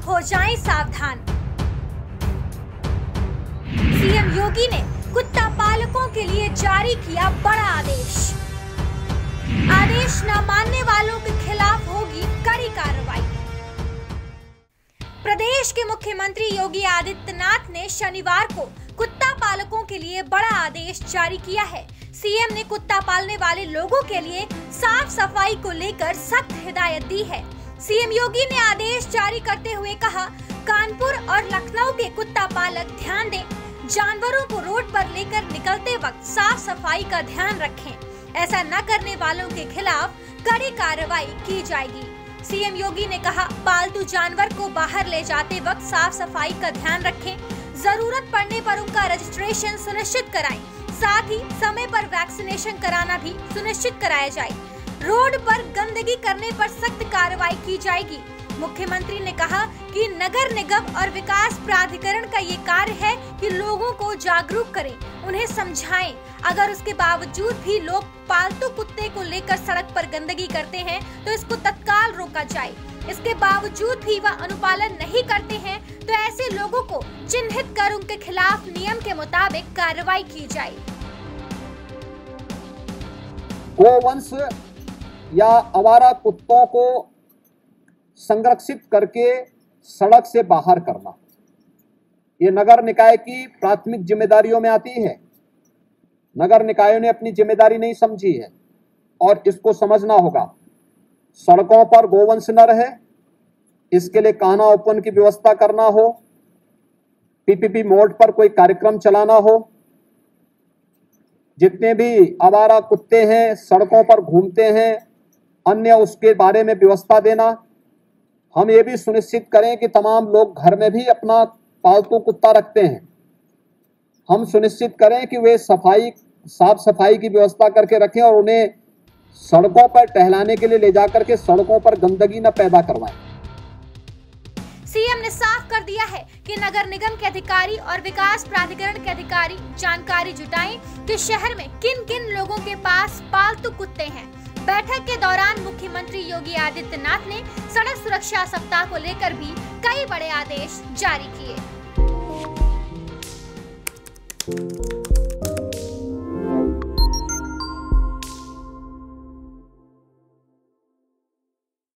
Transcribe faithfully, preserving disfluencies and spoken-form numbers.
हो जाएं सावधान। सीएम योगी ने कुत्ता पालकों के लिए जारी किया बड़ा आदेश। आदेश न मानने वालों के खिलाफ होगी कड़ी कार्रवाई। प्रदेश के मुख्यमंत्री योगी आदित्यनाथ ने शनिवार को कुत्ता पालकों के लिए बड़ा आदेश जारी किया है। सीएम ने कुत्ता पालने वाले लोगों के लिए साफ सफाई को लेकर सख्त हिदायत दी है। सीएम योगी ने आदेश जारी करते हुए कहा, कानपुर और लखनऊ के कुत्ता पालक ध्यान दें, जानवरों को रोड पर लेकर निकलते वक्त साफ सफाई का ध्यान रखें। ऐसा न करने वालों के खिलाफ कड़ी कार्रवाई की जाएगी। सीएम योगी ने कहा, पालतू जानवर को बाहर ले जाते वक्त साफ सफाई का ध्यान रखें, जरूरत पड़ने पर उनका रजिस्ट्रेशन सुनिश्चित कराएं, साथ ही समय पर वैक्सीनेशन कराना भी सुनिश्चित कराया जाए। रोड पर गंदगी करने पर सख्त कार्रवाई की जाएगी। मुख्यमंत्री ने कहा कि नगर निगम और विकास प्राधिकरण का ये कार्य है कि लोगों को जागरूक करें, उन्हें समझाएं। अगर उसके बावजूद भी लोग पालतू कुत्ते को लेकर सड़क पर गंदगी करते हैं तो इसको तत्काल रोका जाए। इसके बावजूद भी वह अनुपालन नहीं करते हैं तो ऐसे लोगों को चिन्हित कर उनके खिलाफ नियम के मुताबिक कार्रवाई की जाए। गोवंश या आवारा कुत्तों को संरक्षित करके सड़क से बाहर करना, ये नगर निकाय की प्राथमिक जिम्मेदारियों में आती है। नगर निकायों ने अपनी जिम्मेदारी नहीं समझी है और इसको समझना होगा। सड़कों पर गोवंश न रहे, इसके लिए कान्हा ओपन की व्यवस्था करना हो, पीपीपी मोड पर कोई कार्यक्रम चलाना हो, जितने भी आवारा कुत्ते हैं सड़कों पर घूमते हैं अन्य उसके बारे में व्यवस्था देना। हम ये भी सुनिश्चित करें कि तमाम लोग घर में भी अपना पालतू कुत्ता रखते हैं, हम सुनिश्चित करें कि वे सफाई साफ सफाई की व्यवस्था करके रखें और उन्हें सड़कों पर टहलाने के लिए ले जाकर के सड़कों पर गंदगी न पैदा करवाएं। सीएम ने साफ कर दिया है कि नगर निगम के अधिकारी और विकास प्राधिकरण के अधिकारी जानकारी जुटाएं कि शहर में किन किन लोगों के पास पालतू कुत्ते हैं। बैठक के दौरान मुख्यमंत्री योगी आदित्यनाथ ने सड़क सुरक्षा सप्ताह को लेकर भी कई बड़े आदेश जारी किए।